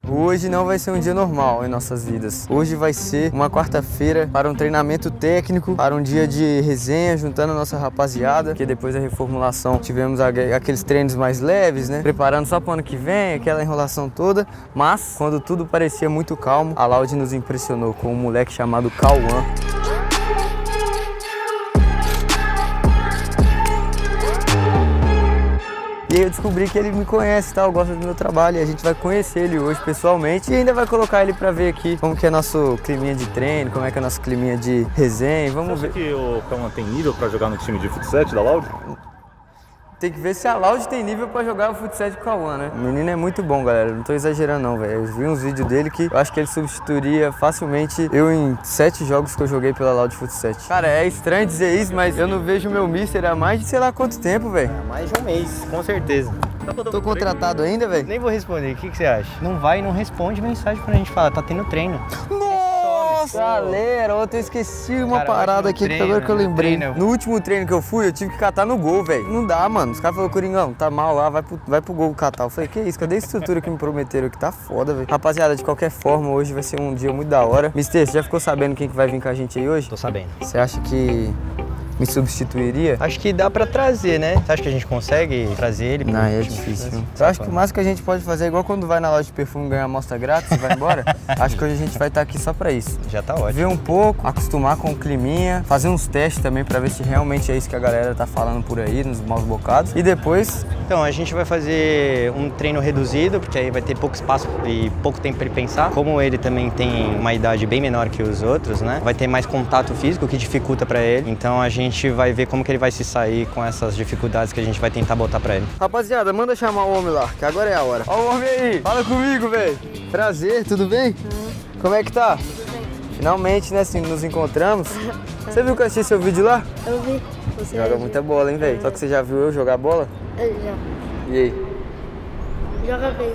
Hoje não vai ser um dia normal em nossas vidas. Hoje vai ser uma quarta-feira para um treinamento técnico, para um dia de resenha, juntando a nossa rapaziada, que depois da reformulação tivemos aqueles treinos mais leves, né? Preparando só para o ano que vem, aquela enrolação toda. Mas, quando tudo parecia muito calmo, a Loud nos impressionou com um moleque chamado Cauã. E aí eu descobri que ele me conhece, tá? Gosta do meu trabalho, e a gente vai conhecer ele hoje pessoalmente e ainda vai colocar ele pra ver aqui como que é nosso climinha de treino, como é que é nosso climinha de resenha. Vamos ver. Você acha que o Cauã tem nível pra jogar no time de futsal da Loud? Tem que ver se a Loud tem nível pra jogar o futsal com o Cauã, né? O menino é muito bom, galera. Não tô exagerando não, velho. Eu vi uns vídeos dele que eu acho que ele substituiria facilmente eu em 7 jogos que eu joguei pela Loud Futsal. Cara, é estranho dizer isso, mas eu não vejo meu mister há mais de sei lá quanto tempo, velho. Há mais de um mês, com certeza. Tô contratado ainda, velho? Nem vou responder. O que você acha? Não vai e não responde mensagem pra gente falar. Tá tendo treino. Nossa, galera, ontem eu esqueci uma parada aqui que agora que eu lembrei. No último treino que eu fui, eu tive que catar no gol, velho. Não dá, mano. Os caras falaram, Coringão, tá mal lá, vai pro gol catar. Eu falei, que isso? Cadê a estrutura que me prometeram aqui? Tá foda, velho. Rapaziada, de qualquer forma, hoje vai ser um dia muito da hora. Mister, você já ficou sabendo quem que vai vir com a gente aí hoje? Tô sabendo. Você acha que me substituiria? Acho que dá pra trazer, né? Você acha que a gente consegue trazer ele? Não, é difícil. Eu acho que o máximo que a gente pode fazer é igual quando vai na loja de perfume ganhar amostra grátis e vai embora. Acho que hoje a gente vai estar aqui só pra isso. Já tá ótimo. Ver um pouco, acostumar com o climinha, fazer uns testes também pra ver se realmente é isso que a galera tá falando por aí, nos maus bocados. E depois... Então, a gente vai fazer um treino reduzido, porque aí vai ter pouco espaço e pouco tempo pra ele pensar. Como ele também tem uma idade bem menor que os outros, né? Vai ter mais contato físico, que dificulta pra ele. Então a gente vai ver como que ele vai se sair com essas dificuldades que a gente vai tentar botar pra ele. Rapaziada, manda chamar o homem lá, que agora é a hora. Ó o homem aí, fala comigo, velho. Prazer, tudo bem? Como é que tá? Finalmente, né, assim, nos encontramos. Você viu que eu assisti seu vídeo lá? Eu vi. Você joga muita bola, hein, velho? Só que você já viu eu jogar bola? Eu já. E aí? Joga bem.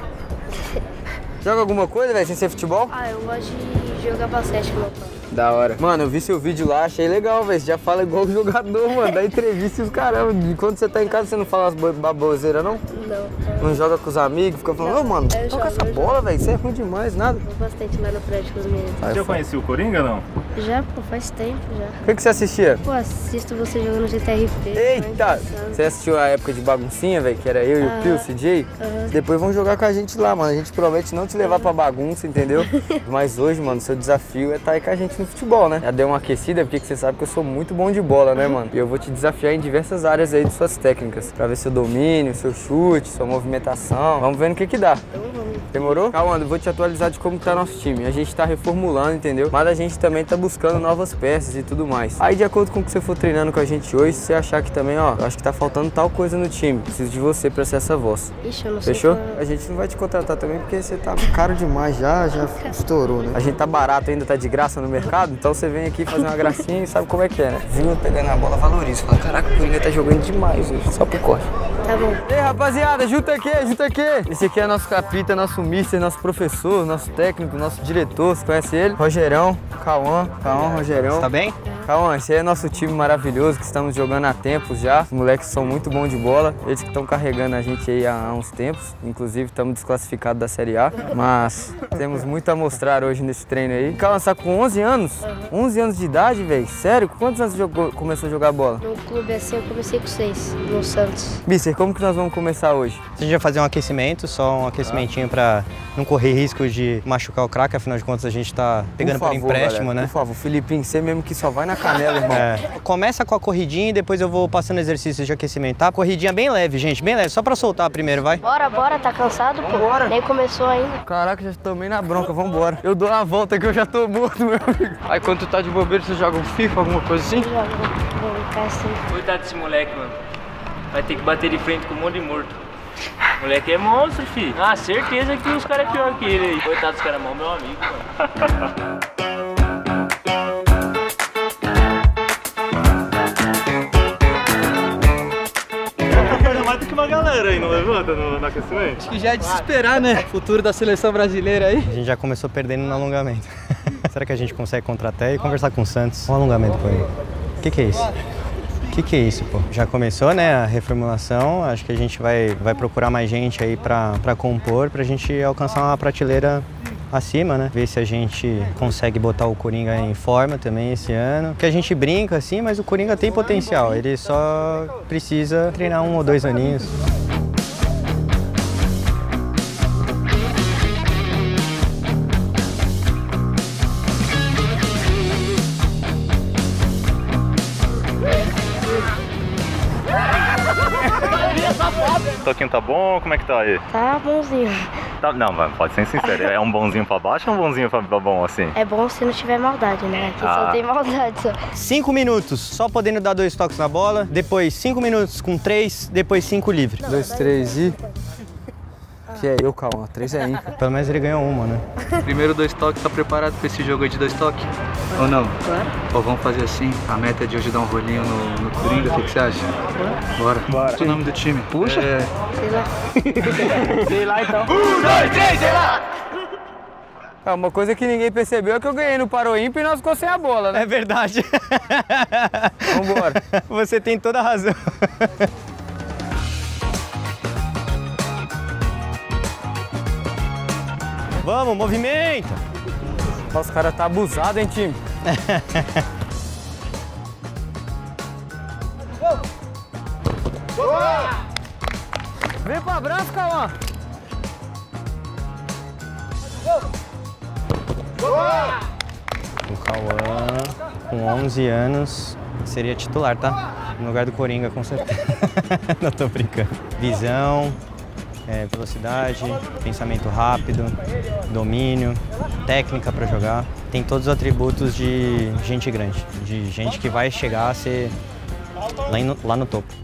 Joga alguma coisa, velho, sem ser futebol? Ah, eu gosto de jogar basquete com meu pai. Da hora. Mano, eu vi seu vídeo lá, achei legal, velho. Você já fala igual o jogador, mano. Dá entrevista e os caramba. Enquanto você tá em casa, você não fala as baboseiras, não? Não. Não joga com os amigos, fica falando, ô, mano, toca essa bola, velho. Você é ruim demais, nada. Vou bastante lá no prédio com os meninos. Você já conhecia o Coringa, não? Já, pô, faz tempo já. O que você assistia? Pô, assisto você jogando GTRP. Eita! Você assistiu a época de baguncinha, velho? Que era eu e o Pio, o CJ? Depois vão jogar com a gente lá, mano. A gente promete não te levar pra bagunça, entendeu? Mas hoje, mano, seu desafio é estar aí com a gente no futebol, né? Já deu uma aquecida, porque você sabe que eu sou muito bom de bola, né, mano? E eu vou te desafiar em diversas áreas aí de suas técnicas. Pra ver seu domínio, seu chute, sua movimentação. Vamos ver no que dá. Demorou? Calma, eu vou te atualizar de como tá nosso time. A gente tá reformulando, entendeu? Mas a gente também tá buscando novas peças e tudo mais. Aí, de acordo com o que você for treinando com a gente hoje, se você achar que também, ó, eu acho que tá faltando tal coisa no time. Preciso de você pra ser essa voz. Ixi, eu não sei. Fechou? A gente não vai te contratar também porque você tá caro demais já estourou, né? A gente tá barato ainda, tá de graça no mercado, então você vem aqui fazer uma gracinha e sabe como é que é, né? Viu pegando a bola, valoriza. Fala, caraca, o Coringa tá jogando demais hoje, só pro corte. Tá bom. Ei, rapaziada, junta aqui, junta aqui. Esse aqui é nosso capita, nosso mister, nosso professor, nosso técnico, nosso diretor. Você conhece ele? Rogerão, Cauã, Rogerão. Tá bem? Cauã, esse aí é nosso time maravilhoso que estamos jogando há tempos já. Os moleques são muito bons de bola. Eles que estão carregando a gente aí há uns tempos. Inclusive, estamos desclassificados da Série A. Mas temos muito a mostrar hoje nesse treino aí. Cauã, você tá com 11 anos? 11 anos de idade, velho? Sério? Quantos anos você começou a jogar bola? No clube assim eu comecei com 6, no Santos. Mister, como que nós vamos começar hoje? A gente vai fazer um aquecimento, só um aquecimentinho pra não correr risco de machucar o craque. Afinal de contas, a gente tá pegando por empréstimo, galera, né? Por favor, Filipinho, você mesmo que só vai na canela, irmão. Começa com a corridinha e depois eu vou passando exercícios de aquecimento, tá? Corridinha bem leve, gente, bem leve, só pra soltar primeiro, vai. Bora, tá cansado, pô? Vambora. Nem começou ainda. Caraca, já tomei na bronca, vambora. Eu dou uma volta que eu já tô morto, meu amigo. Aí quando tu tá de bobeira, você joga um FIFA, alguma coisa assim? Vou ficar assim. Coitado desse moleque, mano. Vai ter que bater de frente com um monte de morto. O moleque é monstro, filho. Ah, certeza que os caras é pior que ele aí. Coitado dos caras, meu amigo, mano. Mais do que uma galera aí, não levanta no aquecimento? Acho que já é de se esperar, né? Futuro da seleção brasileira aí. A gente já começou perdendo no alongamento. Será que a gente consegue contratar e conversar com o Santos? Um alongamento com ele. O que é isso? Que é isso, pô? Já começou, né, a reformulação. Acho que a gente vai procurar mais gente aí pra compor, pra gente alcançar uma prateleira acima, né? Ver se a gente consegue botar o Coringa em forma também esse ano. Porque a gente brinca assim, mas o Coringa tem potencial. Ele só precisa treinar 1 ou 2 aninhos. O toquinho tá bom? Como é que tá aí? Tá bonzinho. Tá, não, mas pode ser sincero. É um bonzinho pra baixo ou um bonzinho pra bom assim? É bom se não tiver maldade, né? Aqui só tem maldade só. 5 minutos, só podendo dar 2 toques na bola. Depois 5 minutos com 3, depois 5 livre. 2, 3 e... Que é eu, calma. 3 é ímpar. Pelo menos ele ganhou uma, né? Primeiro 2 toques, tá preparado pra esse jogo aí de 2 toques? Ou não? Claro. Ou vamos fazer assim, a meta é de hoje dar um rolinho no Coringa, o que você acha? Bora. Qual é o nome do time? Puxa. Sei lá. Sei lá então. 1, 2, 3, sei lá! Uma coisa que ninguém percebeu é que eu ganhei no Paro Ímpar e nós ficou sem a bola, né? É verdade. Vambora. Você tem toda a razão. Vamos, movimenta! Os caras tá abusado, hein, time? Vem pro abraço, Cauã! O Cauã, com 11 anos, seria titular, tá? No lugar do Coringa, com certeza. Não tô brincando. Visão, velocidade, pensamento rápido, domínio, técnica para jogar. Tem todos os atributos de gente grande, de gente que vai chegar a ser lá no topo.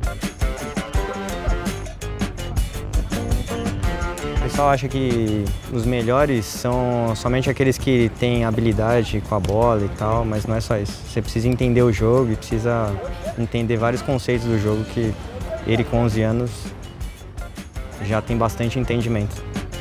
O pessoal acha que os melhores são somente aqueles que têm habilidade com a bola e tal, mas não é só isso. Você precisa entender o jogo e precisa entender vários conceitos do jogo que ele com 11 anos já tem bastante entendimento.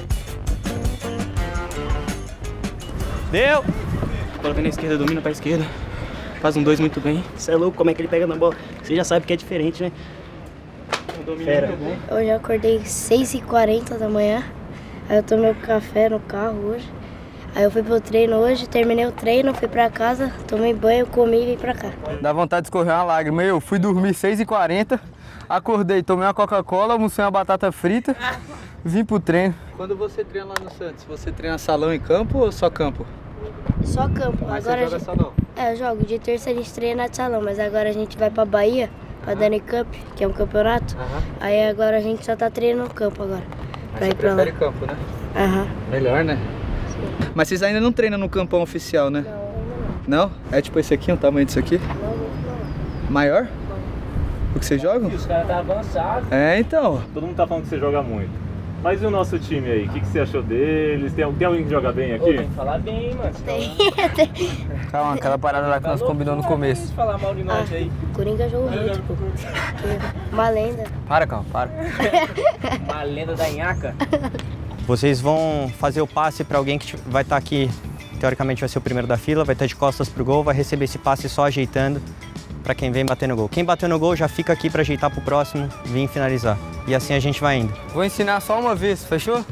Deu! Bola vem na esquerda, domina pra esquerda. Faz um 2 muito bem. Você é louco como é que ele pega na bola. Você já sabe que é diferente, né? Fera. Hoje eu acordei 6h40 da manhã. Aí eu tomei um café no carro hoje. Aí eu fui pro treino hoje, terminei o treino, fui pra casa, tomei banho, comi e vim pra cá. Dá vontade de escorrer uma lágrima. Eu fui dormir 6h40, acordei, tomei uma Coca-Cola, almocei uma batata frita, vim pro treino. Quando você treina lá no Santos, você treina salão e campo ou só campo? Só campo. Mas agora você joga salão? Eu jogo. De terça a gente treina de salão, mas agora a gente vai pra Bahia, pra Dani Cup, que é um campeonato. Aí agora a gente só tá treinando no campo agora. Pra ir pra lá. Prefere campo, né? Melhor, né? Sim. Mas vocês ainda não treinam no campão oficial, né? Não. Não? É tipo esse aqui, o tamanho disso aqui? Não. Maior? O que vocês jogam? Os caras tá avançados. É, então. Todo mundo tá falando que você joga muito. Mas e o nosso time aí? O que você achou deles? Tem alguém que joga bem aqui? Tem que falar bem, mano. Tem. Calma, aquela parada lá que nós combinamos no começo. Não falar mal de nós aí. O Coringa jogou muito, pô. Uma lenda. Para, calma, para. Uma lenda da Inhaca. Vocês vão fazer o passe para alguém que vai estar aqui, teoricamente vai ser o primeiro da fila, vai estar de costas pro gol, vai receber esse passe só ajeitando para quem vem bater no gol. Quem bateu no gol já fica aqui para ajeitar pro próximo vir finalizar. E assim a gente vai indo. Vou ensinar só uma vez, fechou?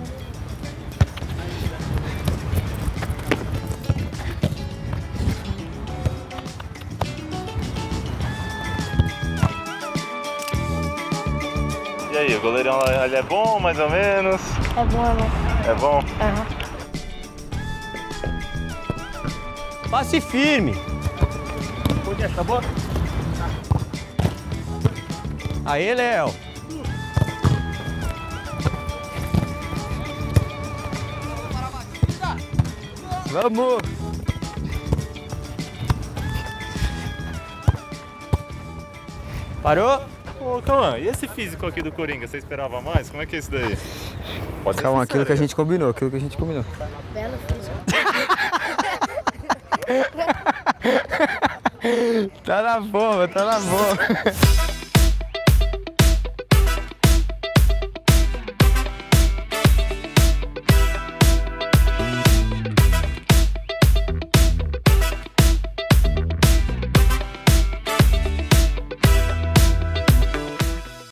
E aí, o goleirão ele é bom, mais ou menos? É bom, né? É bom? Aham. Passe firme. Acabou? Aí, Léo. Vamos! Parou? Ô, Cauã, e esse físico aqui do Coringa, você esperava mais? Como é que é isso daí? Pode ser Calma, sincero, aquilo que a gente combinou, aquilo que a gente combinou. Belo físico. Tá na forma, tá na forma.